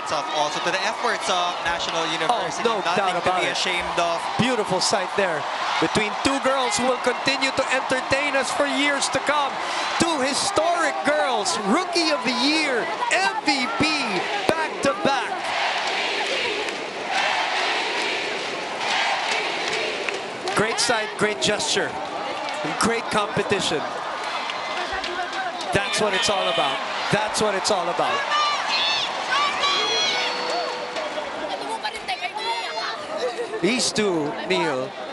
hats off also to the efforts of National University. no doubt Nothing to about be it. ashamed of. Beautiful sight there between two girls who will continue to entertain us for years to come. Two historic girls, Rookie of the Year, MVP, back-to-back. Great sight, great gesture, and great competition. That's what it's all about. That's what it's all about. These two, Neil,